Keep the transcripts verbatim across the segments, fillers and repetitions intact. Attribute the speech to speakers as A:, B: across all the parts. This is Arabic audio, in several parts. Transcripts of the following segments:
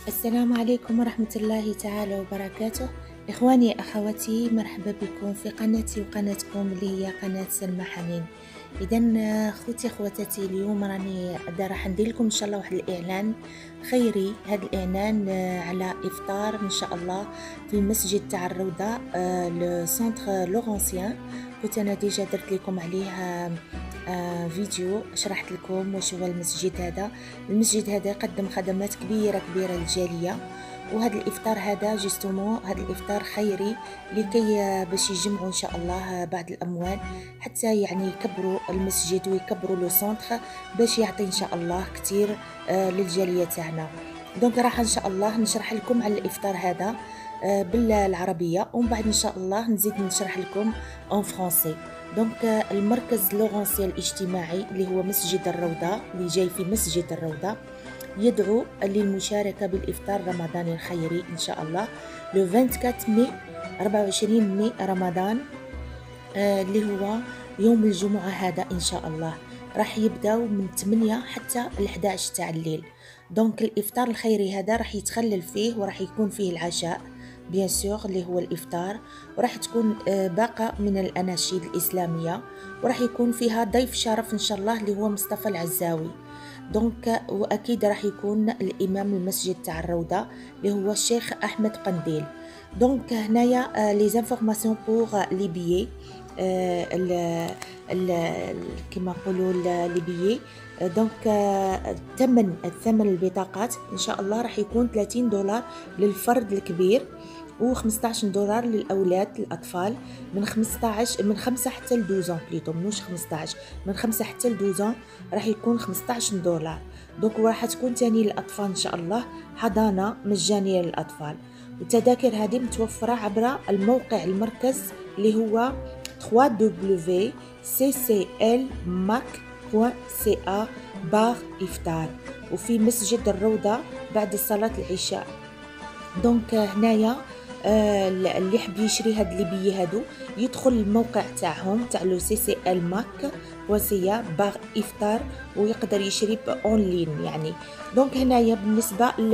A: السلام عليكم ورحمة الله تعالى وبركاته. إخواني أخواتي، مرحبا بكم في قناتي وقناتكم اللي هي قناة سلمى حنين. إذا خوتي خواتاتي، اليوم راني راح ندير لكم إن شاء الله واحد الإعلان خيري. هذا الإعلان على إفطار إن شاء الله في المسجد تاع الروضة، لو سونتر لورانسيان. كنت أنا ديجا درت لكم عليه آه فيديو شرحت لكم واش هو المسجد هذا. المسجد هذا يقدم خدمات كبيره كبيره للجاليه، وهذا الافطار هذا جوستومون هذا الافطار خيري لكي باش يجمعوا ان شاء الله بعض الاموال حتى يعني يكبروا المسجد ويكبروا لو سونتر باش يعطي ان شاء الله كتير آه للجاليه تاعنا. دونك راح ان شاء الله نشرح لكم على الافطار هذا آه بالعربيه، ومن بعد ان شاء الله نزيد نشرح لكم اون فرونسي. دونك المركز لورانسي الاجتماعي اللي هو مسجد الروضة، اللي جاي في مسجد الروضة، يدعو للمشاركة بالإفطار الرمضاني الخيري إن شاء الله لو أربعة وعشرين ماي أربعة وعشرين ماي رمضان، آه اللي هو يوم الجمعة هذا إن شاء الله. راح يبداو من ثمانية حتى الحادي عشر تاع الليل. دونك الإفطار الخيري هذا راح يتخلل فيه وراح يكون فيه العشاء بيان سور اللي هو الافطار، وراح تكون باقه من الاناشيد الاسلاميه، وراح يكون فيها ضيف شرف ان شاء الله اللي هو مصطفى العزاوي. دونك واكيد راح يكون الامام المسجد تاع الروضه اللي هو الشيخ احمد قنديل. دونك هنايا لي زانفورماسيون بور لي بيي، كما نقولوا لي بيي. دونك ثمن الثمن البطاقات ان شاء الله راح يكون ثلاثين دولار للفرد الكبير، و15 دولار للاولاد الاطفال من خمسطاش من خمسة حتى ل اثناش بليتو، مش خمسطاش، من خمسة حتى ل اثناش راح يكون خمسطاش دولار. دونك راح تكون تاني للاطفال ان شاء الله حضانه مجانيه للاطفال. والتذاكر هذه متوفره عبر الموقع المركز اللي هو دبليو دبليو دبليو دوت سي سي ال ماك دوت سي إيه بار إفطار، وفي مسجد الروضة بعد صلاة العشاء. دونك هنايا آه اللي يحب يشري هاد لي بيي هادو يدخل الموقع تاعهم تاع لو سي سي ال ماك وسيا بار إفطار، ويقدر يشري اون لين يعني. دونك هنايا بالنسبه ل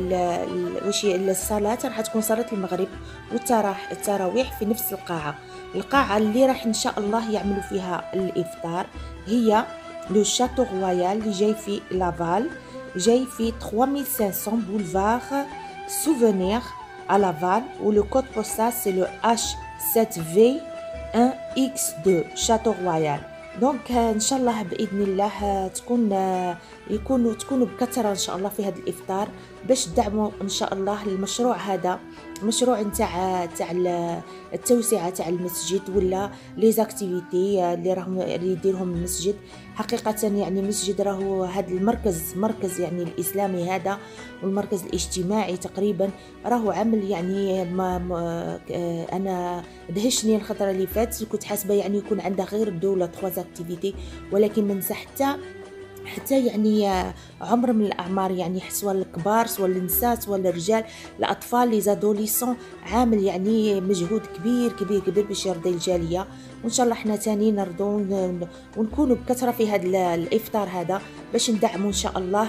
A: واش الصلاه راح تكون صلاه المغرب والتراح التراويح في نفس القاعه. القاعه اللي راح ان شاء الله يعملوا فيها الافطار هي لو شاتو رويال اللي جاي في لافال، جاي في ثلاثة آلاف وخمسمية بولفار سوفونير à Laval, où le code postal c'est le H sept V un X deux Château Royal. دونك ان شاء الله باذن الله تكون يكونوا تكونوا بكثره ان شاء الله في هذا الافطار باش تدعموا ان شاء الله المشروع هذا، مشروع نتاع تاع التوسعه تاع المسجد ولا لي زاكتيفيتي اللي راهم اللي يديرهم المسجد. حقيقه يعني المسجد راهو هذا المركز مركز يعني الاسلامي هذا، والمركز الاجتماعي تقريبا راهو عمل يعني ما, ما انا دهشني الخطره اللي فاتت. كنت حاسبه يعني يكون عندها غير الدوله تخوا زاكتيفيتي، ولكن ما نسى حتى حتى يعني عمر من الاعمار، يعني سواء الكبار سواء النساء سواء الرجال الاطفال لي زادوليسون، عامل يعني مجهود كبير كبير كبير باش يرضي الجاليه. وان شاء الله حنا تاني نرضوا ونكونوا بكثره في هذا الافطار هذا باش ندعموا ان شاء الله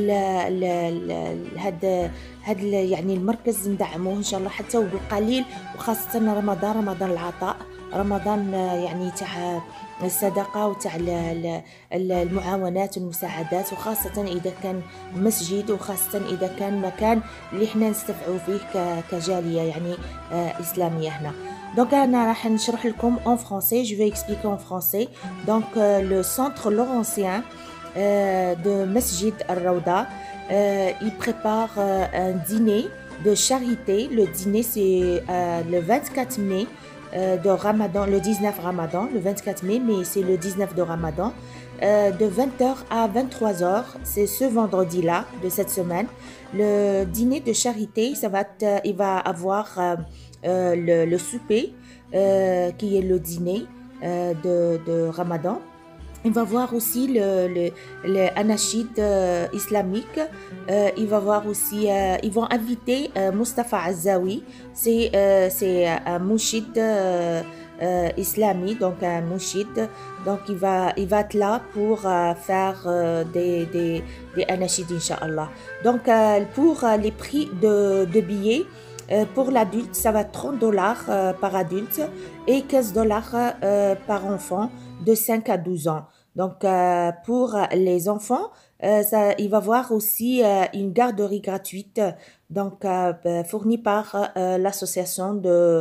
A: هذا هذا يعني المركز، ندعموه ان شاء الله حتى وبالقليل، وخاصه رمضان رمضان العطاء، رمضان يعني تاع الصدقه وتاع المعاونات والمساعدات، وخاصه اذا كان مسجد، وخاصه اذا كان مكان اللي حنا نستفعوا فيه كجاليه يعني اسلاميه هنا. Donc انا راح نشرح لكم en français, je vais expliquer en français. Donc euh, le centre laurentien euh, de Masjid al-Rawda, euh, il prépare euh, un dîner de charité. Le dîner c'est euh, le vingt-quatre mai euh, de Ramadan, le dix-neuf Ramadan, le vingt-quatre mai, mais c'est le dix-neuf de Ramadan, euh, de vingt heures à vingt-trois heures, c'est ce vendredi-là de cette semaine. Le dîner de charité, ça va être, il va avoir euh, euh, le, le souper euh, qui est le dîner euh, de, de Ramadan. Il va voir aussi le, le, le anachid euh, islamique. Euh, il va voir aussi, euh, ils vont inviter euh, Mustapha Azawi. C'est euh, c'est un mouchid euh, euh, islami, donc un mouchid. Donc il va, il va être là pour euh, faire euh, des, des, des anachid, Inch'Allah. Donc euh, pour euh, les prix de, de billets, euh, pour l'adulte, ça va être trente dollars euh, par adulte et quinze dollars euh, par enfant de cinq à douze ans. Donc euh, pour les enfants, euh, ça, il va y avoir aussi euh, une garderie gratuite, donc euh, fournie par euh, l'association de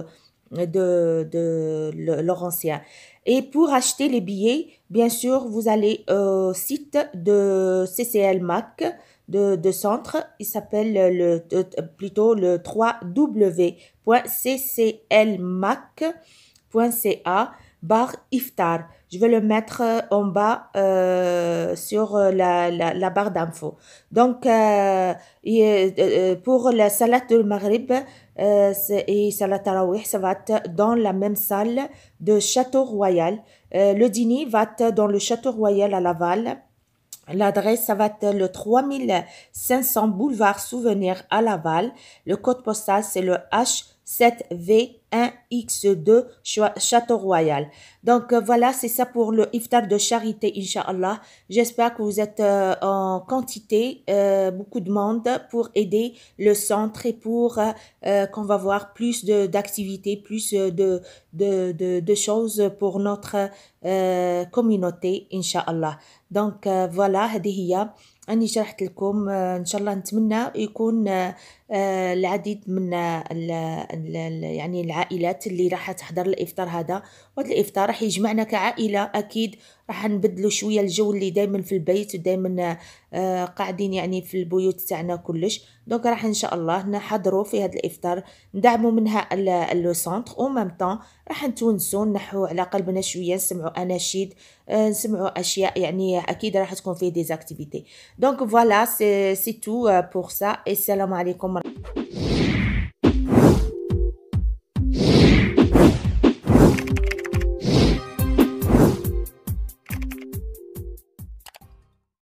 A: de, de Laurentien. Et pour acheter les billets, bien sûr, vous allez au site de C C L M A C, de, de centre. Il s'appelle le, plutôt le w point c c l mac point c a barre iftar. Je vais le mettre en bas euh, sur la, la, la barre d'infos. Donc, euh, et, euh, pour la salat de Maghrib euh, et salat tarawih, ça va être dans la même salle de Château Royal. Euh, le dîner va être dans le Château Royal à Laval. L'adresse, ça va être le trois mille cinq cents boulevard Souvenir à Laval. Le code postal, c'est le H sept V un X deux Château Royal. Donc euh, voilà, c'est ça pour le iftar de charité, Inch'Allah. J'espère que vous êtes euh, en quantité, euh, beaucoup de monde pour aider le centre et pour euh, qu'on va voir plus d'activités, plus de, de, de, de choses pour notre euh, communauté, Inch'Allah. Donc euh, voilà، هذه هي أني شرحت لكم. إن شاء الله نتمنى يكون العديد من ال ال يعني العائلات اللي راح تحضر الإفطار هذا. وهذا الإفطار راح يجمعنا كعائلة، أكيد راح نبدلوا شوية الجو اللي دايما في البيت ودايما قاعدين يعني في البيوت تاعنا كلش. دونك راح إن شاء الله نحضروا في هذا الإفطار، ندعموا منها لو سونتر، او ميم طون راح نتونسوا، نحو على قلبنا شوية، نسمعوا أناشيد، نسمعوا أشياء يعني أكيد راح تكون فيه ديزاكتيفيتي. دونك فوالا سي سي تو بور سا. السلام عليكم.